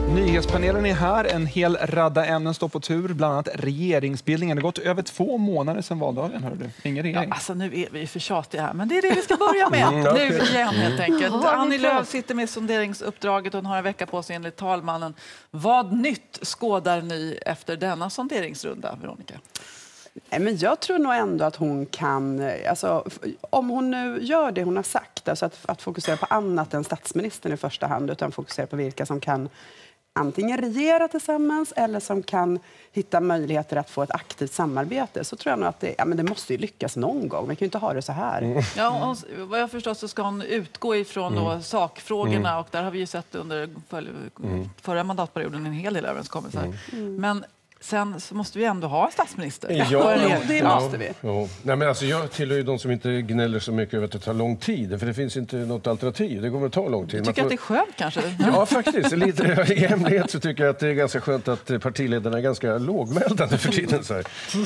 Nyhetspanelen är här. En hel radda ämnen står på tur. Bland annat regeringsbildningen. Det har gått över 2 månader sedan valdagen. Hör du. Ingen regering. Ja, alltså nu är vi för tjatiga här. Men det är det vi ska börja med. Nu igen helt enkelt. Annie Lööf sitter med sonderingsuppdraget. Hon har en vecka på sig enligt talmannen. Vad nytt skådar ni efter denna sonderingsrunda, Veronica? Men jag tror nog ändå att hon kan, alltså, om hon nu gör det hon har sagt, alltså att fokusera på annat än statsministern i första hand, utan fokusera på vilka som kan antingen regera tillsammans eller som kan hitta möjligheter att få ett aktivt samarbete, så tror jag nog att det måste ju lyckas någon gång. Vi kan ju inte ha det så här. Ja, vad jag förstår så ska hon utgå ifrån då sakfrågorna och där har vi ju sett under förra mandatperioden en hel del överenskommelser. Men sen så måste vi ändå ha en statsminister. Ja, det måste vi. Ja. Nej, men alltså, jag tillhör ju de som inte gnäller så mycket över att det tar lång tid. För det finns inte något alternativ. Det kommer att ta lång tid. Du tycker att det är skönt kanske? Ja, faktiskt. Lite i hemlighet så tycker jag att det är ganska skönt att partiledarna är ganska lågmälda för tiden. Så här.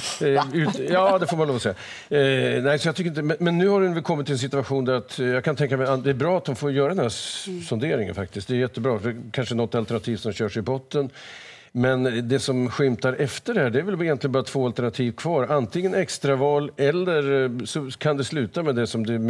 Ja, det får man lov att säga. Nej, så jag tycker inte, men nu har den väl kommit till en situation där att jag kan tänka mig att det är bra att de får göra den här sonderingen faktiskt. Det är jättebra. För kanske något alternativ som körs i botten. Men det som skymtar efter det här, det är väl egentligen bara 2 alternativ kvar. Antingen extraval eller så kan det sluta med det som det är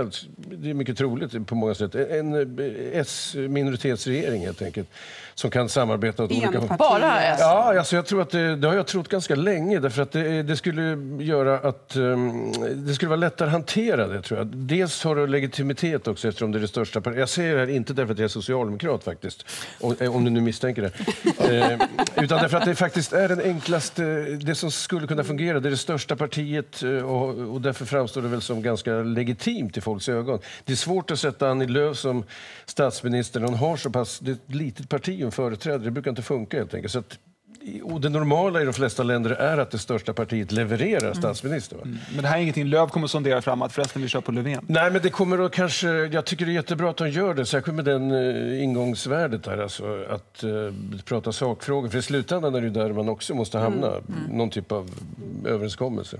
mycket troligt på många sätt. En S-minoritetsregering helt enkelt. Som kan samarbeta åt olika håll. Bara S? Ja, alltså jag tror att det har jag trott ganska länge. Därför att det skulle göra att det skulle vara lättare att hantera det, tror jag. Dels har det legitimitet också eftersom det är det största partiet. Jag säger det här inte därför att jag är socialdemokrat faktiskt. Om du nu misstänker det. Utan därför att det faktiskt är den enklaste, det som skulle kunna fungera. Det är det största partiet och därför framstår det väl som ganska legitimt i folks ögon. Det är svårt att sätta Annie Lööf som statsminister. Hon har så pass det är ett litet parti och företrädare. Det brukar inte funka helt enkelt. Så att, och det normala i de flesta länder är att det största partiet levererar statsminister. Men det här är ingenting Lööf kommer att sondera fram att förresten vi kör på Löfven. Nej, men det kommer då kanske, jag tycker det är jättebra att de gör det, särskilt med den ingångsvärdet där, alltså att prata sakfrågor. För i slutändan är det där man också måste hamna, någon typ av överenskommelse.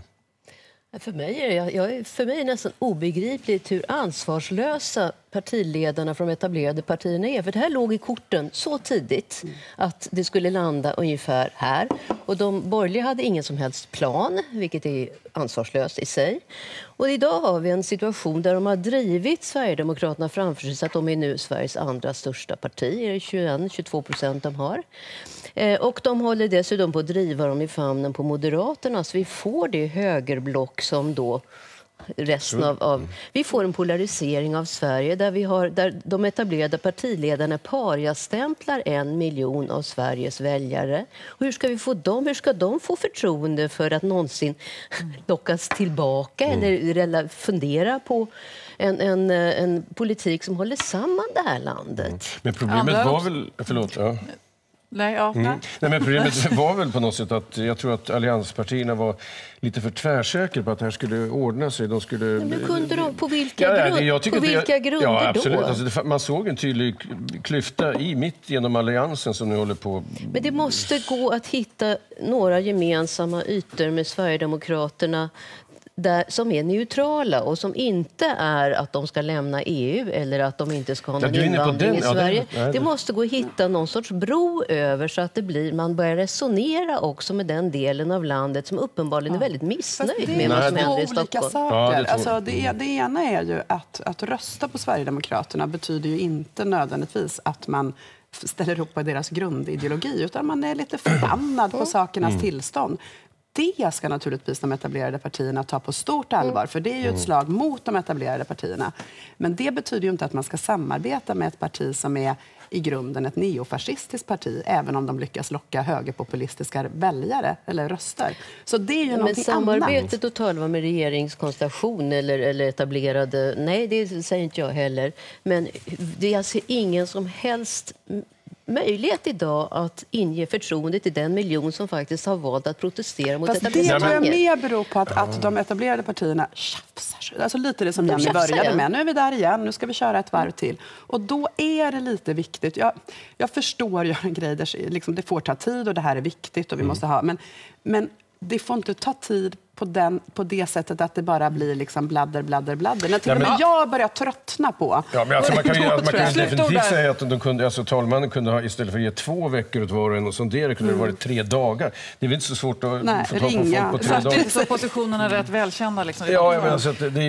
För mig är det nästan obegripligt hur ansvarslösa partiledarna från de etablerade partierna är. För det här låg i korten så tidigt att det skulle landa ungefär här. Och de borgerliga hade ingen som helst plan, vilket är ansvarslöst i sig. Och idag har vi en situation där de har drivit Sverigedemokraterna framför sig så att de är nu Sveriges andra största parti. Det är 21-22% de har. Och de håller dessutom på att driva dem i famnen på Moderaterna. Så vi får det högerblock som då resten av... Vi får en polarisering av Sverige där de etablerade partiledarna pariastämplar 1 miljon av Sveriges väljare. Och hur ska vi få dem? Hur ska de få förtroende för att någonsin lockas tillbaka eller fundera på en politik som håller samman det här landet? Men problemet var väl... Förlåt, ja. Nej, men problemet var väl på något sätt att jag tror att allianspartierna var lite för tvärsäkra på att det här skulle ordna sig. De skulle... Men kunde de på vilka grunder ja, absolut. då? Alltså, man såg en tydlig klyfta mitt genom alliansen som nu håller på... Men det måste gå att hitta några gemensamma ytor med Sverigedemokraterna som är neutrala och som inte är att de ska lämna EU eller att de inte ska ha någon invandring i Sverige. Det måste gå att hitta någon sorts bro över så att man börjar resonera också med den delen av landet som uppenbarligen är väldigt missnöjd med vad som händer i Stockholm. Det ena är ju att rösta på Sverigedemokraterna betyder ju inte nödvändigtvis att man ställer upp på deras grundideologi utan man är lite förbannad på sakernas tillstånd. Det ska naturligtvis de etablerade partierna ta på stort allvar, för det är ju ett slag mot de etablerade partierna. Men det betyder ju inte att man ska samarbeta med ett parti som är i grunden ett neofascistiskt parti, även om de lyckas locka högerpopulistiska väljare eller röster. Så det är ju någonting samarbetet och tala med regeringskonstellation eller etablerade, nej det säger inte jag heller. Men jag ser ingen som helst möjlighet idag att inge förtroende till den miljon som faktiskt har valt att protestera mot detta. Det tror jag mer beror på att de etablerade partierna tjafsar. Alltså lite det som Jenny började med. Nu är vi där igen, nu ska vi köra ett varv till. Och då är det lite viktigt. Jag förstår ju en grej där liksom, det får ta tid och det här är viktigt och vi måste ha. Men det får inte ta tid på det sättet att det bara blir liksom bladder. När till och med jag börjar tröttna på. Ja, men alltså man kan ju definitivt säga att de kunde, alltså, talmannen kunde ha, istället för att ge 2 veckor åt var och en och sondera, kunde det varit 3 dagar. Det är väl inte så svårt att få tag på folk på 3 dagar. Så positionerna är rätt välkända. Liksom. Ja, men alltså,